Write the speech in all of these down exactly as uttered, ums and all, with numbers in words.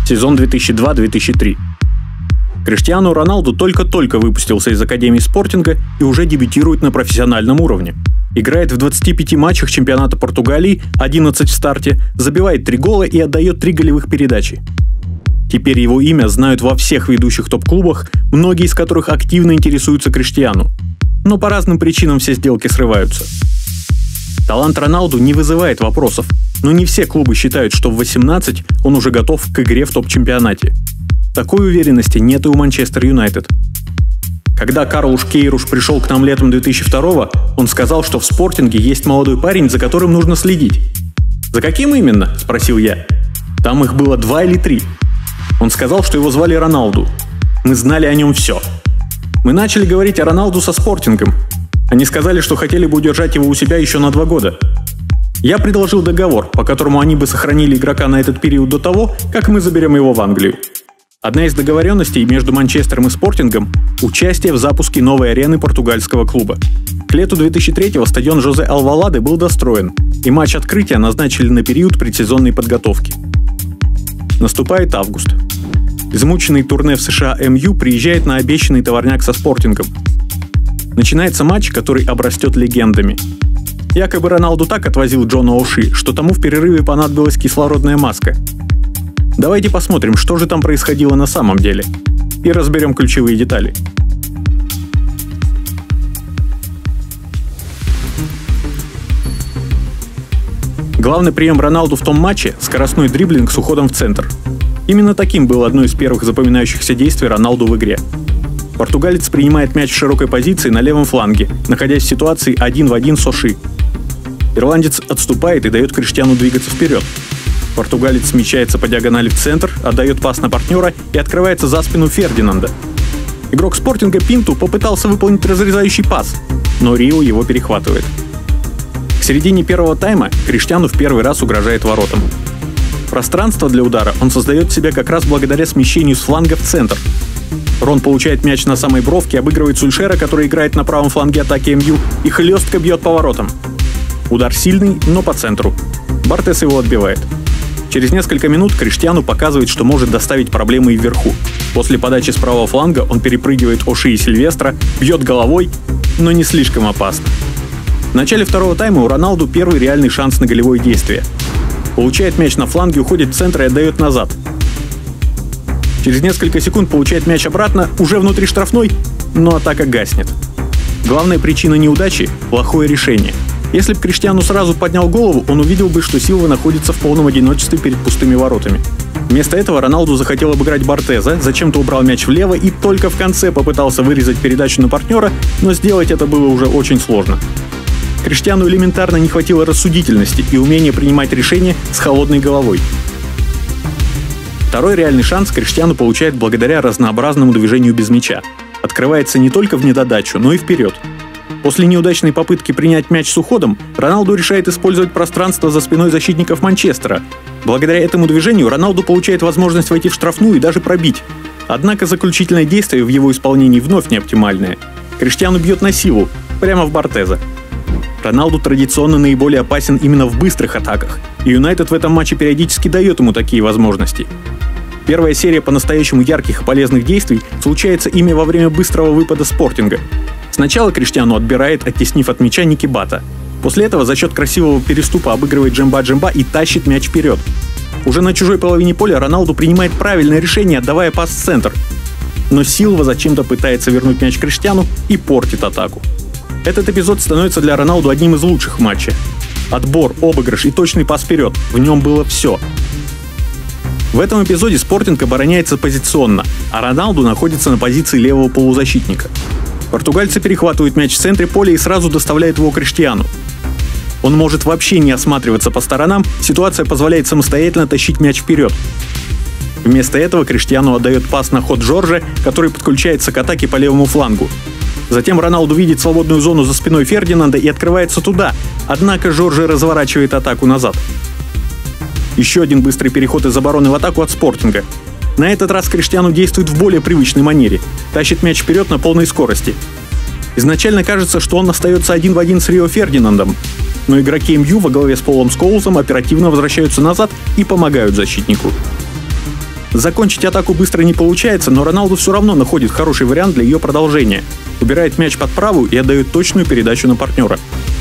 сезон две тысячи два — две тысячи три. Криштиану Роналду только-только выпустился из Академии Спортинга и уже дебютирует на профессиональном уровне. Играет в двадцати пяти матчах чемпионата Португалии, одиннадцать в старте, забивает три гола и отдает три голевых передачи. Теперь его имя знают во всех ведущих топ-клубах, многие из которых активно интересуются Криштиану. Но по разным причинам все сделки срываются. Талант Роналду не вызывает вопросов, но не все клубы считают, что в восемнадцать он уже готов к игре в топ-чемпионате. Такой уверенности нет и у Манчестер Юнайтед. Когда Карлуш Кейруш пришел к нам летом две тысячи второго, он сказал, что в Спортинге есть молодой парень, за которым нужно следить. «За каким именно?» – спросил я. «Там их было два или три». Он сказал, что его звали Роналду. Мы знали о нем все. Мы начали говорить о Роналду со Спортингом. Они сказали, что хотели бы удержать его у себя еще на два года. Я предложил договор, по которому они бы сохранили игрока на этот период до того, как мы заберем его в Англию. Одна из договоренностей между Манчестером и Спортингом – участие в запуске новой арены португальского клуба. К лету две тысячи третьего стадион Жозе Алваладе был достроен, и матч открытия назначили на период предсезонной подготовки. Наступает август. Измученный турне в США эм ю приезжает на обещанный товарняк со Спортингом. Начинается матч, который обрастет легендами. Якобы Роналду так отвозил Джона Оши, что тому в перерыве понадобилась кислородная маска. Давайте посмотрим, что же там происходило на самом деле, и разберем ключевые детали. Главный прием Роналду в том матче – скоростной дриблинг с уходом в центр. Именно таким было одно из первых запоминающихся действий Роналду в игре. Португалец принимает мяч в широкой позиции на левом фланге, находясь в ситуации один в один с Оши. Ирландец отступает и дает Криштиану двигаться вперед. Португалец смещается по диагонали в центр, отдает пас на партнера и открывается за спину Фердинанда. Игрок Спортинга Пинту попытался выполнить разрезающий пас, но Рио его перехватывает. К середине первого тайма Криштиану в первый раз угрожает воротам. Пространство для удара он создает себе как раз благодаря смещению с фланга в центр. Рон получает мяч на самой бровке, обыгрывает Сульшера, который играет на правом фланге атаки эм ю, и хлестко бьет по воротам. Удар сильный, но по центру. Бартес его отбивает. Через несколько минут Криштиану показывает, что может доставить проблемы и вверху. После подачи с правого фланга он перепрыгивает Оши и Сильвестра, бьет головой, но не слишком опасно. В начале второго тайма у Роналду первый реальный шанс на голевое действие. Получает мяч на фланге, уходит в центр и отдает назад. Через несколько секунд получает мяч обратно, уже внутри штрафной, но атака гаснет. Главная причина неудачи – плохое решение. Если бы Криштиану сразу поднял голову, он увидел бы, что Силва находится в полном одиночестве перед пустыми воротами. Вместо этого Роналду захотел обыграть Бартеза, зачем-то убрал мяч влево и только в конце попытался вырезать передачу на партнера, но сделать это было уже очень сложно. Криштиану элементарно не хватило рассудительности и умения принимать решения с холодной головой. Второй реальный шанс Криштиану получает благодаря разнообразному движению без мяча. Открывается не только в недодачу, но и вперед. После неудачной попытки принять мяч с уходом, Роналду решает использовать пространство за спиной защитников Манчестера. Благодаря этому движению Роналду получает возможность войти в штрафную и даже пробить. Однако заключительное действие в его исполнении вновь не оптимальное. Криштиану бьет на силу, прямо в Бартеза. Роналду традиционно наиболее опасен именно в быстрых атаках, и Юнайтед в этом матче периодически дает ему такие возможности. Первая серия по-настоящему ярких и полезных действий случается ими во время быстрого выпада Спортинга. Сначала Криштиану отбирает, оттеснив от мяча Ники Бата. После этого за счет красивого переступа обыгрывает Джемба-Джемба и тащит мяч вперед. Уже на чужой половине поля Роналду принимает правильное решение, отдавая пас в центр. Но Силва зачем-то пытается вернуть мяч Криштиану и портит атаку. Этот эпизод становится для Роналду одним из лучших в матче. Отбор, обыгрыш и точный пас вперед. В нем было все. В этом эпизоде Спортинг обороняется позиционно, а Роналду находится на позиции левого полузащитника. Португальцы перехватывают мяч в центре поля и сразу доставляют его Криштиану. Он может вообще не осматриваться по сторонам, ситуация позволяет самостоятельно тащить мяч вперед. Вместо этого Криштиану отдает пас на ход Жорже, который подключается к атаке по левому флангу. Затем Роналду видит свободную зону за спиной Фердинанда и открывается туда, однако Жорже разворачивает атаку назад. Еще один быстрый переход из обороны в атаку от Спортинга. На этот раз Криштиану действует в более привычной манере, тащит мяч вперед на полной скорости. Изначально кажется, что он остается один в один с Рио Фердинандом, но игроки эм ю во главе с Полом Скоулсом оперативно возвращаются назад и помогают защитнику. Закончить атаку быстро не получается, но Роналду все равно находит хороший вариант для ее продолжения. Убирает мяч под правую и отдает точную передачу на партнера.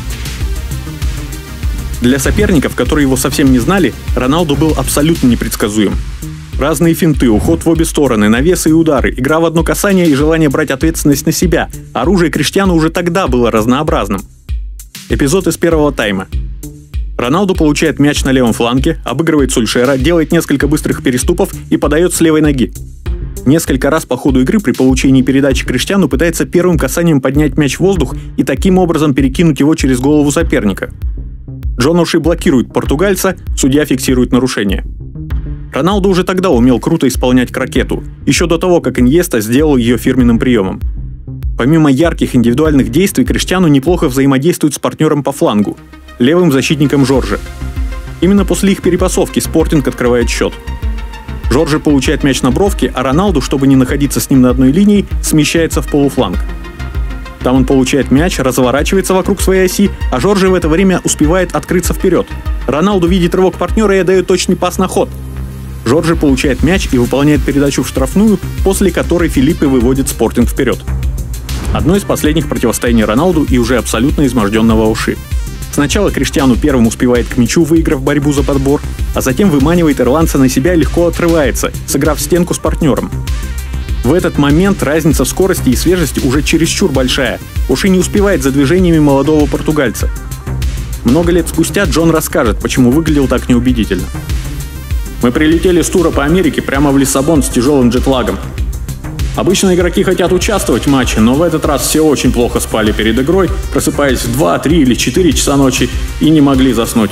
Для соперников, которые его совсем не знали, Роналду был абсолютно непредсказуем. Разные финты, уход в обе стороны, навесы и удары, игра в одно касание и желание брать ответственность на себя. Оружие Криштиану уже тогда было разнообразным. Эпизод из первого тайма. Роналду получает мяч на левом фланге, обыгрывает Сульшера, делает несколько быстрых переступов и подает с левой ноги. Несколько раз по ходу игры при получении передачи Криштиану пытается первым касанием поднять мяч в воздух и таким образом перекинуть его через голову соперника. Джон Оши блокирует португальца, судья фиксирует нарушение. Роналду уже тогда умел круто исполнять крокету, еще до того, как Иньеста сделал ее фирменным приемом. Помимо ярких индивидуальных действий, Криштиану неплохо взаимодействует с партнером по флангу, левым защитником Жорже. Именно после их перепасовки Спортинг открывает счет. Жорже получает мяч на бровке, а Роналду, чтобы не находиться с ним на одной линии, смещается в полуфланг. Там он получает мяч, разворачивается вокруг своей оси, а Жорже в это время успевает открыться вперед. Роналду видит рывок партнера и отдает точный пас на ход. Жорже получает мяч и выполняет передачу в штрафную, после которой Филиппе выводит Спортинг вперед. Одно из последних противостояний Роналду и уже абсолютно изможденного Оши. Сначала Криштиану первым успевает к мячу, выиграв борьбу за подбор, а затем выманивает ирландца на себя и легко отрывается, сыграв стенку с партнером. В этот момент разница в скорости и свежести уже чересчур большая. Оши не успевает за движениями молодого португальца. Много лет спустя Джон расскажет, почему выглядел так неубедительно. «Мы прилетели с тура по Америке прямо в Лиссабон с тяжелым джетлагом. Обычно игроки хотят участвовать в матче, но в этот раз все очень плохо спали перед игрой, просыпаясь в два, три или четыре часа ночи и не могли заснуть.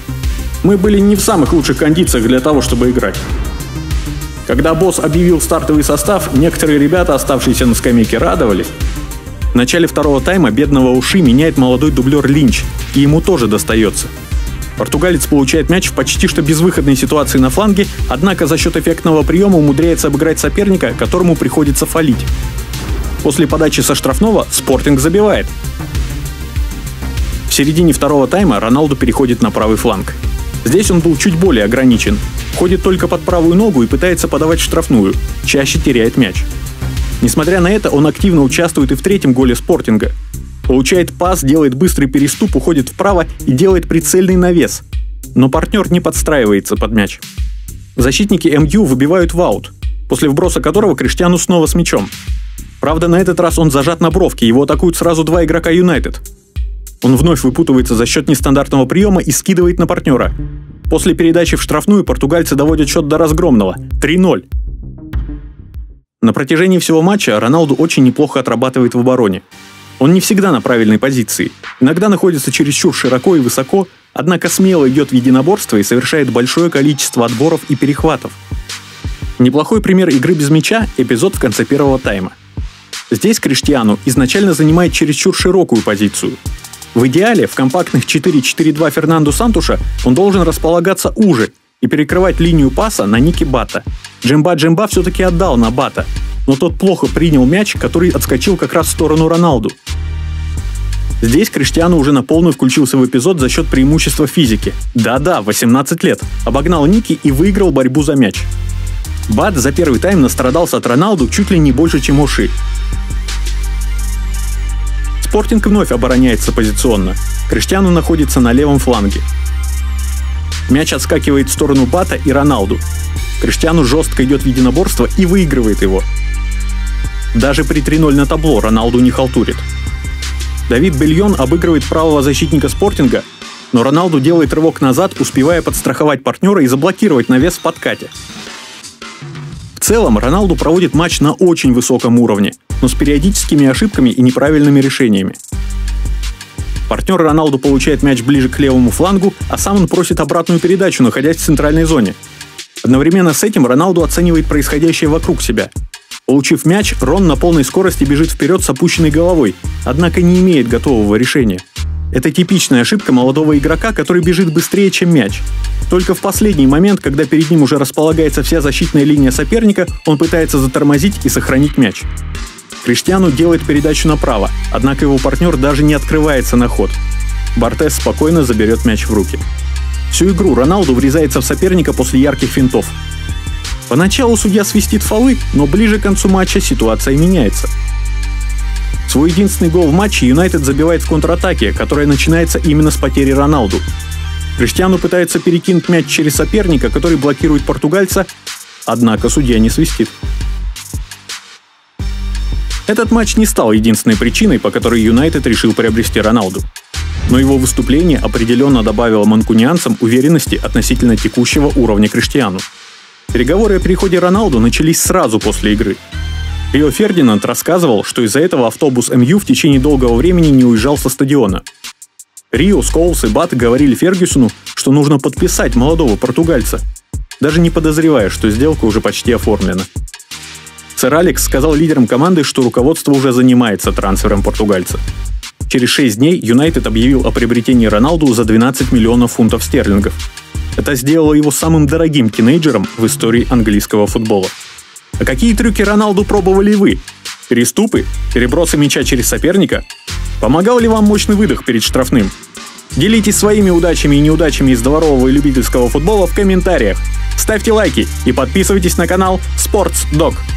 Мы были не в самых лучших кондициях для того, чтобы играть. Когда босс объявил стартовый состав, некоторые ребята, оставшиеся на скамейке, радовались. В начале второго тайма бедного Оши меняет молодой дублер Линч, и ему тоже достается. Португалец получает мяч в почти что безвыходной ситуации на фланге, однако за счет эффектного приема умудряется обыграть соперника, которому приходится фалить. После подачи со штрафного Спортинг забивает. В середине второго тайма Роналду переходит на правый фланг. Здесь он был чуть более ограничен. Ходит только под правую ногу и пытается подавать в штрафную, чаще теряет мяч. Несмотря на это, он активно участвует и в третьем голе Спортинга. Получает пас, делает быстрый переступ, уходит вправо и делает прицельный навес. Но партнер не подстраивается под мяч. Защитники эм ю выбивают в аут, после вброса которого Криштиану снова с мячом. Правда, на этот раз он зажат на бровке, его атакуют сразу два игрока Юнайтед. Он вновь выпутывается за счет нестандартного приема и скидывает на партнера. После передачи в штрафную португальцы доводят счет до разгромного – три ноль. На протяжении всего матча Роналду очень неплохо отрабатывает в обороне. Он не всегда на правильной позиции, иногда находится чересчур широко и высоко, однако смело идет в единоборство и совершает большое количество отборов и перехватов. Неплохой пример игры без мяча – эпизод в конце первого тайма. Здесь Криштиану изначально занимает чересчур широкую позицию. В идеале в компактных четыре четыре два Фернандо Сантуша он должен располагаться уже и перекрывать линию паса на Ники Батта. Джимба-Джимба все-таки отдал на Батта, но тот плохо принял мяч, который отскочил как раз в сторону Роналду. Здесь Криштиану уже на полную включился в эпизод за счет преимущества физики. Да-да, восемнадцать лет. Обогнал Ники и выиграл борьбу за мяч. Бат за первый тайм настрадался от Роналду чуть ли не больше, чем Оши. Спортинг вновь обороняется позиционно. Криштиану находится на левом фланге. Мяч отскакивает в сторону Бата и Роналду. Криштиану жестко идет в единоборство и выигрывает его. Даже при три ноль на табло Роналду не халтурит. Давид Бельон обыгрывает правого защитника Спортинга, но Роналду делает рывок назад, успевая подстраховать партнера и заблокировать навес в подкате. В целом Роналду проводит матч на очень высоком уровне, но с периодическими ошибками и неправильными решениями. Партнер Роналду получает мяч ближе к левому флангу, а сам он просит обратную передачу, находясь в центральной зоне. Одновременно с этим Роналду оценивает происходящее вокруг себя. Получив мяч, Рон на полной скорости бежит вперед с опущенной головой, однако не имеет готового решения. Это типичная ошибка молодого игрока, который бежит быстрее, чем мяч. Только в последний момент, когда перед ним уже располагается вся защитная линия соперника, он пытается затормозить и сохранить мяч. Криштиану делает передачу направо, однако его партнер даже не открывается на ход. Бартес спокойно заберет мяч в руки. Всю игру Роналду врезается в соперника после ярких финтов. Поначалу судья свистит фолы, но ближе к концу матча ситуация меняется. Свой единственный гол в матче Юнайтед забивает в контратаке, которая начинается именно с потери Роналду. Криштиану пытается перекинуть мяч через соперника, который блокирует португальца, однако судья не свистит. Этот матч не стал единственной причиной, по которой Юнайтед решил приобрести Роналду. Но его выступление определенно добавило манкунианцам уверенности относительно текущего уровня Криштиану. Переговоры о переходе Роналду начались сразу после игры. Рио Фердинанд рассказывал, что из-за этого автобус эм ю в течение долгого времени не уезжал со стадиона. Рио, Скоулс и Бат говорили Фергюсону, что нужно подписать молодого португальца, даже не подозревая, что сделка уже почти оформлена. Сэр Алекс сказал лидерам команды, что руководство уже занимается трансфером португальца. Через шесть дней Юнайтед объявил о приобретении Роналду за двенадцать миллионов фунтов стерлингов. Это сделало его самым дорогим тинейджером в истории английского футбола. А какие трюки Роналду пробовали вы? Переступы? Перебросы мяча через соперника? Помогал ли вам мощный выдох перед штрафным? Делитесь своими удачами и неудачами из дворового и любительского футбола в комментариях. Ставьте лайки и подписывайтесь на канал Sports Dog.